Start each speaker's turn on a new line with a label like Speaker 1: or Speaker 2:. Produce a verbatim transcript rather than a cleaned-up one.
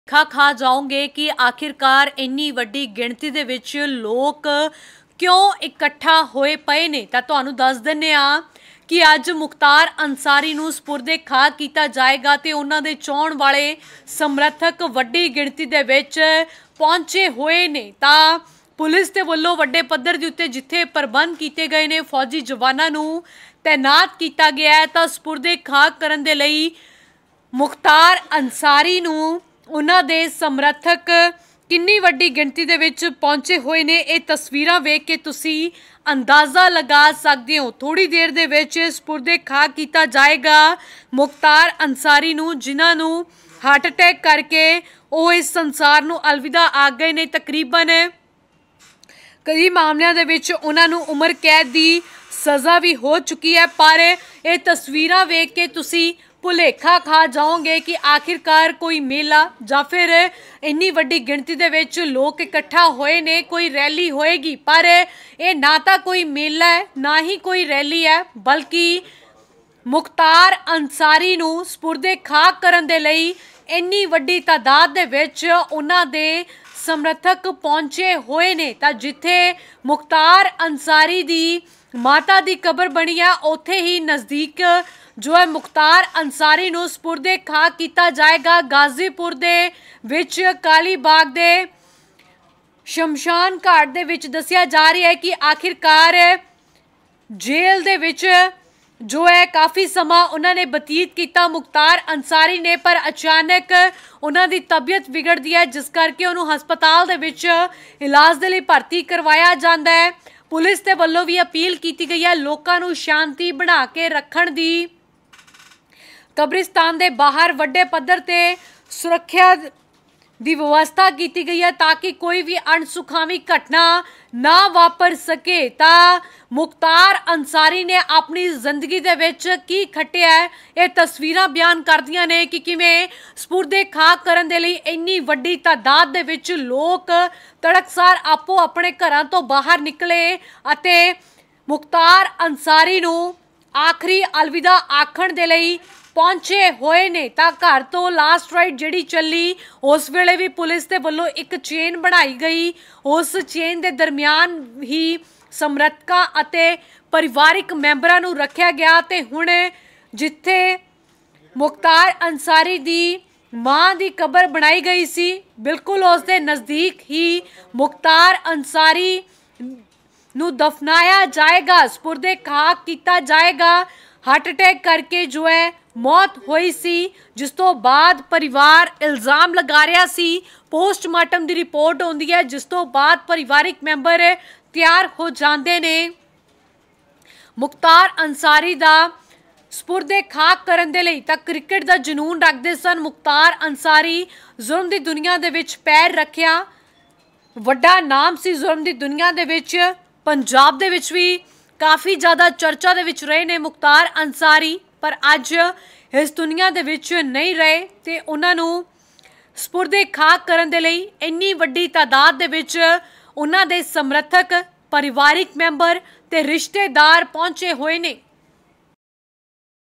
Speaker 1: खा खा जाओगे कि आखिरकार इन्नी वड्डी गिणती दे विच लोग क्यों इकट्ठा होए पए ने। तां तुहानूं दस दिंदे आ कि अज मुख्तार अंसारी नूं सपुर्दे खा किया जाएगा ते उन्हां दे चाहण वाले समर्थक वड्डी गिणती दे विच पहुंचे हुए ने। तां पुलिस दे वल्लों वड्डे पद्धर दे उत्ते जिथे प्रबंध किए गए ने, फौजी जवानां नूं तैनात किया गया है, तां सपुर्दे खा करन दे लई मुख्तार अंसारी नूं उन्हां दे समर्थक किन्नी वड्डी गिणती दे विच पहुंचे हुए ने। ये तस्वीरां वेख के तुसी अंदाज़ा लगा सकते हो। थोड़ी देर दे विच सपुर्दे खा किया जाएगा मुख्तार अंसारी नूं, जिन्हां नूं हार्ट अटैक करके वो इस संसार नूं अलविदा आ गए ने। तकरीबन कई मामलों दे विच उन्हां नूं उम्र कैद दी सज़ा भी हो चुकी है, पर ये तस्वीरां वेख के तुसी भुलेखा खा जाओगे कि आखिरकार कोई मेला या फिर इन्नी वड्डी गिणती दे विच लोग इकट्ठा होए ने, कोई रैली होएगी। पर यह ना तो कोई मेला है ना ही कोई रैली है, बल्कि मुख्तार अंसारी नूं सपुर्दे खा करन दे लई इन्नी वड्डी तादाद दे विच उन्हां दे समर्थक पहुंचे हुए ने। तां जिथे मुख्तार अंसारी दी माता दी कबर बनी है, उत्थे ही नज़दीक जो है मुख्तार अंसारी नूं सपुर्दे खा किया जाएगा। गाजीपुर दे विच काली बाग दे शमशान घाट दे विच दस्सिया जा रहा है कि आखिरकार जेल दे विच जो है काफ़ी समा उन्होंने बतीत किया मुख्तार अंसारी ने, पर अचानक उन्हों की तबीयत बिगड़ती है, जिस करके उन्होंने हस्पताल दे विच इलाज दे लई भर्ती करवाया जाता है। पुलिस के वल्लों भी अपील की गई है लोगों को शांति बना के रखण दी। कब्रिस्तान के बाहर वड्डे पद्धर ते सुरक्षा दी व्यवस्था की गई है ताकि कोई भी अणसुखावी घटना ना वापर सके। ता मुख्तार अंसारी ने अपनी जिंदगी दे विच की खटिया है, ये तस्वीरां बयान करदियां ने कि किवें सपुर्दे खा करन दे लई इन्नी वड्डी तादाद दे विच लोग तड़कसार आपो अपने घरां तो बाहर निकले अते मुख्तार अंसारी नूं आखिरी अलविदा आखण दे लई पहुंचे हुए ने। तां घर तो लास्ट राइड जिहड़ी चली, उस वेले भी पुलिस के वल्लों एक चेन बनाई गई, उस चेन के दरमियान ही समर्थकां अते परिवारिक मैंबरां नूं रखिया गया। ते हुण जिथे मुख्तार अंसारी दी मां दी कबर बनाई गई सी, बिल्कुल उस दे नज़दीक ही मुख्तार अंसारी नूं दफनाया जाएगा, सपुर्दे खा किया जाएगा। हार्ट अटैक करके जो है मौत हुई सी, जिस तो बाद परिवार इल्ज़ाम लगा रहा सी, पोस्टमार्टम की रिपोर्ट आउंदी है, जिस तो बाद परिवारिक मैंबर तैयार हो जाते ने। मुख्तार अंसारी दा सपुर्दे खा करन दे लई तां क्रिकेट दा जनून रखते सन मुख्तार अंसारी। जुल्म दी दुनिया दे विच पैर रखिया, वड्डा नाम सी जुल्म दी दुनिया दे विच। पंजाब दे विच भी काफ़ी ज़्यादा चर्चा दे विच रहे ने मुख्तार अंसारी, पर अज इस दुनिया दे विच नहीं रहे ते उन्हां नूं सपुर्दे खा करन दे लई इन्नी वड्डी तादाद दे विच उन्हां दे समर्थक, परिवारिक मैंबर ते रिश्तेदार पहुंचे हुए ने।